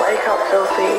Wake up, filthy.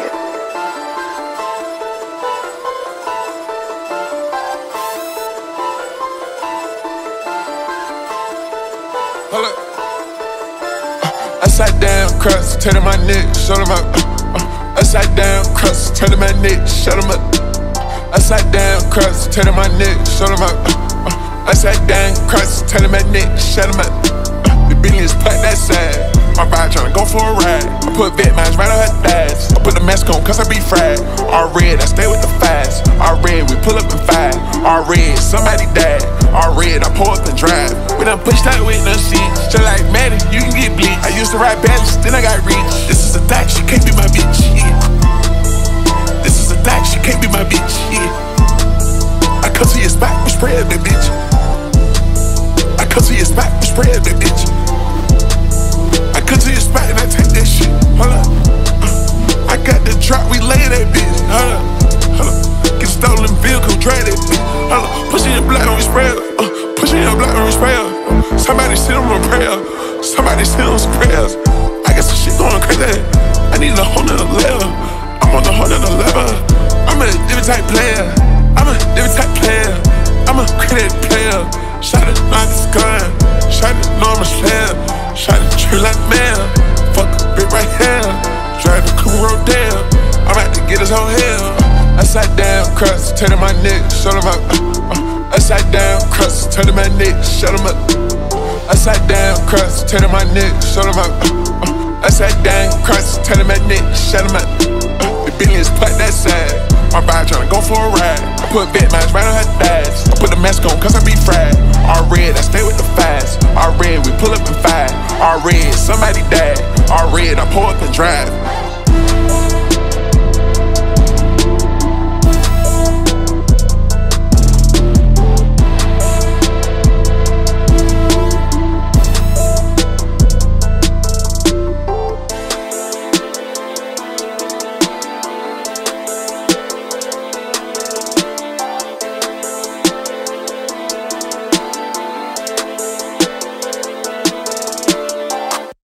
Hold up. Upside down crust, turning my neck, show them up. Upside down crust, turning my neck, shut them up. Upside down crust, turning my neck, show them up. Upside down crust, turning my neck, shut them up. The billions put that side. My bride tryna go for a ride. I put vet mines right on her thighs. I put the mask on cause I be fried. All red, I stay with the fast. All red, we pull up and fight. All red, somebody died. All red, I pull up and drive. We done pushed out with no seats. Just like Maddie, you can get bleached. I used to ride balance, then I got reach. This is a thot, she can't be my bitch, yeah. This is a thot, she can't be my bitch, yeah. I come to your spot, we spray up that bitch. I come to your spot, we spray up that bitch. I come to your spot and I take that shit. Hold up. I got the drop, we lay that bitch. Hold up. Hold up. Get stolen vehicle, drag that bitch. Hold up. Pushing your block when we spray up. Pushing your block when we spray up. Somebody sit on a prayer. Somebody sit on some prayers. I got some shit going crazy. I need a whole nother level. I'm on a whole nother level. I'm a different type player. I'm a different type player. I'm a credit player. Shot it, not this gun. Shot it, no, I'm a slayer. Shot it, true like mail. Fuck a bit right here. Drive the cool road down. I'm about to get his whole hell. Upside down crust, turning my neck, shut him up. Upside down crust, turning my neck, shut him up. Upside down crust, turning my neck, shut him up. Upside down crust, turning my neck, shut him up. The billions put that side. My bride tryna go for a ride. I put vet mines right on her thighs. I put the mask on cause I be fried. All red, I stay with the fast. All red, we pull up and fight. All red, somebody died. All red, I pull up and drive.